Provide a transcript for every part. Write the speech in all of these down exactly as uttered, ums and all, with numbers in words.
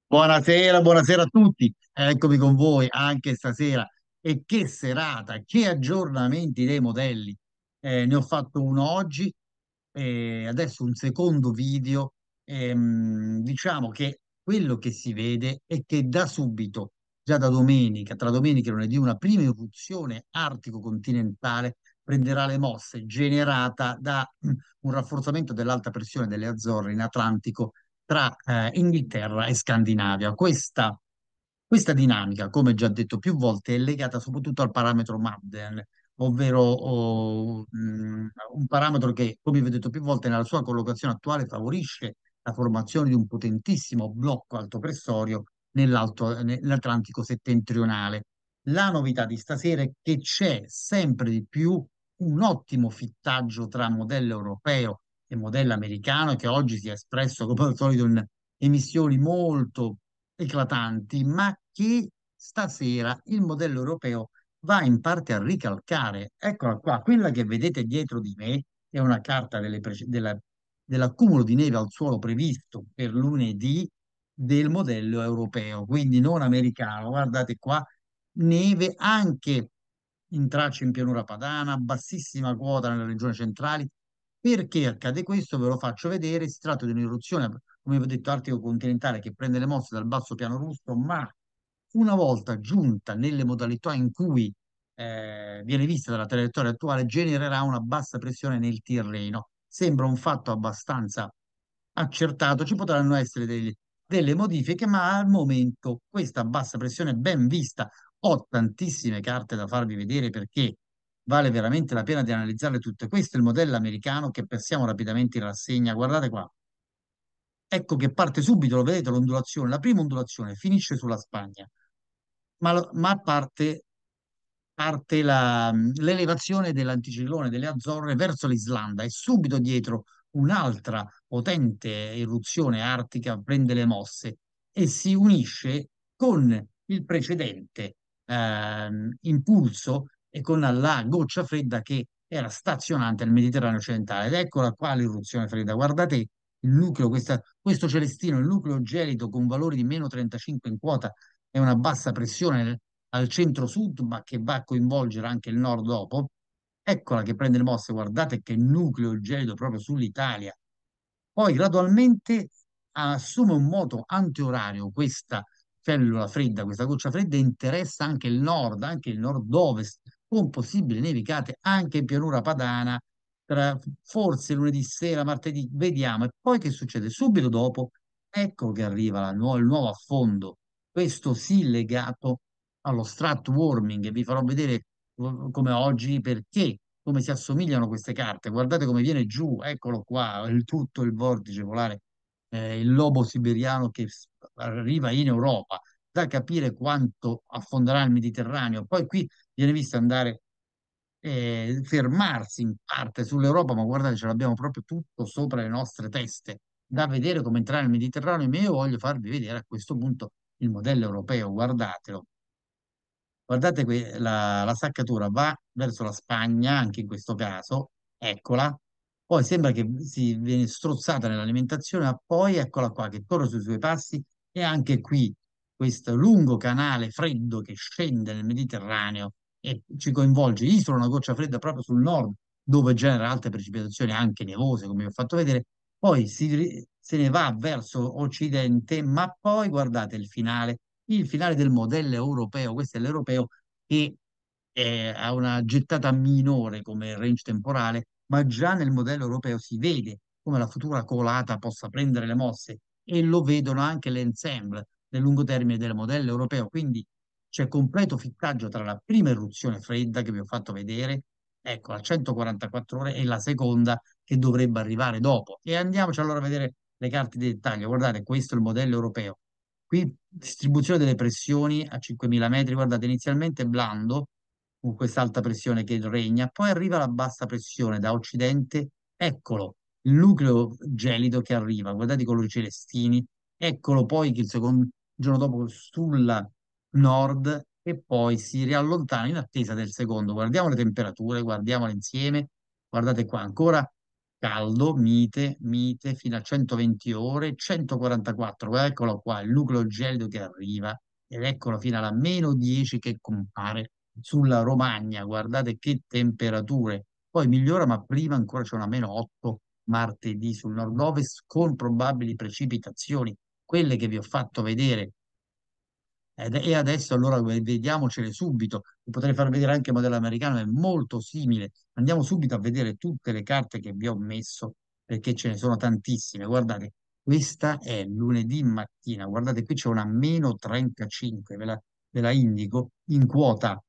Buonasera, buonasera a tutti. Eccomi con voi anche stasera. E che serata, che aggiornamenti dei modelli. Eh, ne ho fatto uno oggi e adesso un secondo video. Ehm, diciamo che quello che si vede è che da subito, già da domenica, tra domenica e lunedì, una prima eruzione artico-continentale prenderà le mosse generata da mm, un rafforzamento dell'alta pressione delle Azzorre in Atlantico tra eh, Inghilterra e Scandinavia. Questa, questa dinamica, come già detto più volte, è legata soprattutto al parametro Madden, ovvero oh, mh, un parametro che, come vi ho detto più volte, nella sua collocazione attuale favorisce la formazione di un potentissimo blocco altopressorio nell'alto- nell'Atlantico settentrionale. La novità di stasera è che c'è sempre di più un ottimo fittaggio tra modello europeo e modello americano, che oggi si è espresso come al solito in emissioni molto eclatanti, ma che stasera il modello europeo va in parte a ricalcare. Eccola qua, quella che vedete dietro di me è una carta delle prece- della- dell'accumulo di neve al suolo previsto per lunedì del modello europeo, quindi non americano. Guardate qua, neve anche in tracce in pianura padana, bassissima quota nelle regioni centrali. Perché accade questo? Ve lo faccio vedere. Si tratta di un'eruzione, come vi ho detto, artico-continentale che prende le mosse dal basso piano russo, ma una volta giunta nelle modalità in cui eh, viene vista dalla traiettoria attuale, genererà una bassa pressione nel Tirreno. Sembra un fatto abbastanza accertato. Ci potranno essere degli- delle modifiche, ma al momento questa bassa pressione è ben vista. Ho tantissime carte da farvi vedere perché vale veramente la pena di analizzarle tutte. Questo è il modello americano che passiamo rapidamente in rassegna. Guardate qua. Ecco che parte subito, lo vedete l'ondulazione, la prima ondulazione finisce sulla Spagna, ma, lo- ma parte, parte la- l'elevazione dell'anticiclone delle Azzorre verso l'Islanda e subito dietro un'altra potente eruzione artica prende le mosse e si unisce con il precedente ehm, impulso e con la goccia fredda che era stazionante nel Mediterraneo occidentale. Ed eccola qua l'eruzione fredda. Guardate il nucleo, questa- questo celestino, il nucleo gelido con valori di meno trentacinque in quota e una bassa pressione al centro-sud, ma che va a coinvolgere anche il nord dopo. Eccola che prende le mosse, guardate che nucleo gelido proprio sull'Italia. Poi gradualmente assume un moto antiorario questa cellula fredda, questa goccia fredda, e interessa anche il nord, anche il nord-ovest, con possibili nevicate anche in pianura padana, tra forse lunedì sera, martedì, vediamo. E poi che succede? Subito dopo, ecco che arriva la nuo- il nuovo affondo, questo sì legato allo strat warming, e vi farò vedere eh, come oggi perché come si assomigliano queste carte. Guardate come viene giù, eccolo qua, il tutto il vortice polare, eh, il lobo siberiano che s- arriva in Europa, da capire quanto affonderà il Mediterraneo. Poi qui viene visto andare, eh, fermarsi in parte sull'Europa, ma guardate, ce l'abbiamo proprio tutto sopra le nostre teste, da vedere come entrare nel Mediterraneo. Ma io voglio farvi vedere a questo punto il modello europeo, guardatelo. Guardate que- la, la saccatura va verso la Spagna, anche in questo caso, eccola. Poi sembra che si viene strozzata nell'alimentazione, ma poi eccola qua che torna sui suoi passi e anche qui questo lungo canale freddo che scende nel Mediterraneo e ci coinvolge. Isola una goccia fredda proprio sul nord, dove genera alte precipitazioni anche nevose, come vi ho fatto vedere. Poi si, ri- se ne va verso occidente, ma poi guardate il finale il finale del modello europeo, questo è l'europeo che eh, ha una gettata minore come range temporale, ma già nel modello europeo si vede come la futura colata possa prendere le mosse e lo vedono anche l'ensemble nel lungo termine del modello europeo. Quindi c'è completo fittaggio tra la prima eruzione fredda che vi ho fatto vedere, ecco, a centoquarantaquattro ore, e la seconda che dovrebbe arrivare dopo. E andiamoci allora a vedere le carte di dettaglio. Guardate, questo è il modello europeo. Qui distribuzione delle pressioni a cinquemila metri, guardate, inizialmente blando, con questa alta pressione che regna, poi arriva la bassa pressione da occidente, eccolo, il nucleo gelido che arriva, guardate i colori celestini, eccolo poi che il secondo giorno dopo sulla nord e poi si riallontana in attesa del secondo. Guardiamo le temperature, guardiamole insieme, guardate qua ancora caldo, mite, mite, fino a centoventi ore, centoquarantaquattro, eccolo qua, il nucleo gelido che arriva, ed eccolo fino alla meno dieci che compare sulla Romagna, guardate che temperature, poi migliora, ma prima ancora c'è una meno otto martedì sul nord-ovest con probabili precipitazioni, quelle che vi ho fatto vedere. Ed- E adesso allora ve- vediamocele subito. Vi potrei far vedere anche il modello americano, è molto simile. Andiamo subito a vedere tutte le carte che vi ho messo perché ce ne sono tantissime. Guardate, questa è lunedì mattina. Guardate, qui c'è una meno trentacinque, ve la, ve la indico, in quota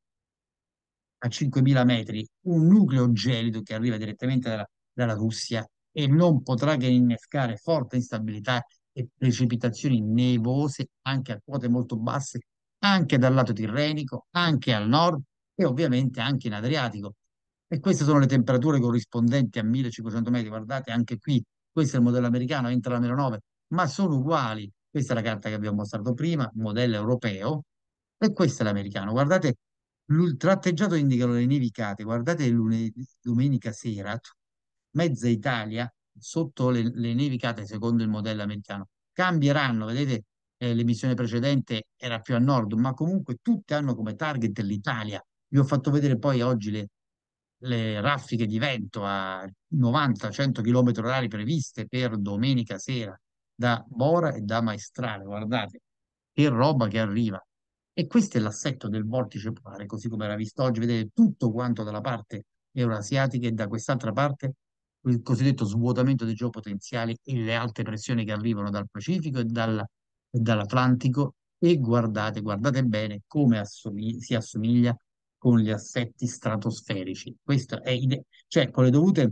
a cinquemila metri, un nucleo gelido che arriva direttamente dalla, dalla Russia e non potrà che innescare forte instabilità e precipitazioni nevose anche a quote molto basse, anche dal lato tirrenico, anche al nord e ovviamente anche in Adriatico. E queste sono le temperature corrispondenti a millecinquecento metri. Guardate, anche qui, questo è il modello americano, entra la meno nove, ma sono uguali. Questa è la carta che abbiamo mostrato prima, modello europeo, e questo è l'americano. Guardate, il tratteggiato indicano le nevicate. Guardate lunedì, domenica sera, mezza Italia sotto le, le nevicate secondo il modello americano. Cambieranno, vedete, eh, l'emissione precedente era più a nord, ma comunque tutte hanno come target l'Italia. Vi ho fatto vedere poi oggi le, le raffiche di vento a novanta cento km orari previste per domenica sera da Bora e da Maestrale. Guardate, che roba che arriva. E questo è l'assetto del vortice polare, così come era visto oggi. Vedete tutto quanto dalla parte euroasiatica e da quest'altra parte il cosiddetto svuotamento dei geopotenziali e le alte pressioni che arrivano dal Pacifico e, dalla- e dall'Atlantico. E guardate, guardate bene come assomi- si assomiglia con gli assetti stratosferici. Questo è ide- cioè con le dovute,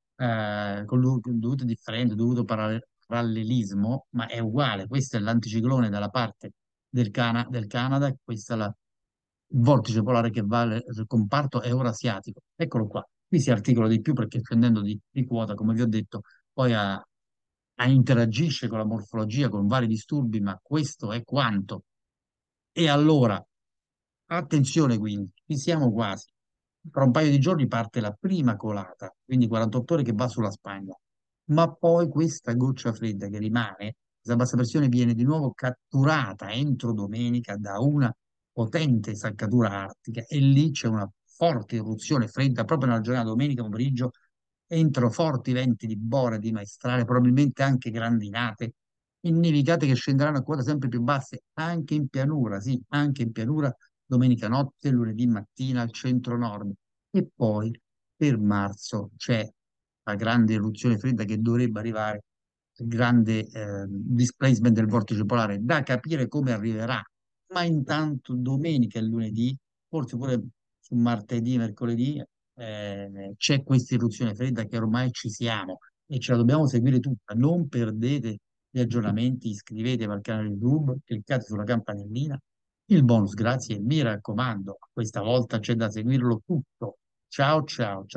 eh, con le dovute differenze, dovuto parallel- parallelismo, ma è uguale. Questo è l'anticiclone dalla parte del, Cana- del Canada, e questo è la- il vortice polare che va al al comparto eurasiatico. Eccolo qua. Qui si articola di più perché scendendo di, di quota, come vi ho detto, poi a, a interagisce con la morfologia, con vari disturbi, ma questo è quanto. E allora, attenzione quindi, ci siamo quasi. Tra un paio di giorni parte la prima colata, quindi quarantotto ore che va sulla Spagna. Ma poi questa goccia fredda che rimane, questa bassa pressione viene di nuovo catturata entro domenica da una potente saccatura artica e lì c'è una forte eruzione fredda proprio nella giornata domenica pomeriggio, entro forti venti di bora, di maestrale, probabilmente anche grandinate e nevicate che scenderanno a quote sempre più basse anche in pianura, sì, anche in pianura domenica notte, lunedì mattina al centro-nord. E poi per marzo c'è la grande eruzione fredda che dovrebbe arrivare, il grande eh, displacement del vortice polare, da capire come arriverà. Ma intanto domenica e lunedì, forse pure su martedì, mercoledì, eh, c'è questa eruzione fredda che ormai ci siamo e ce la dobbiamo seguire tutta. Non perdete gli aggiornamenti, iscrivetevi al canale YouTube, cliccate sulla campanellina. Il bonus, grazie, mi raccomando, questa volta c'è da seguirlo tutto. Ciao ciao.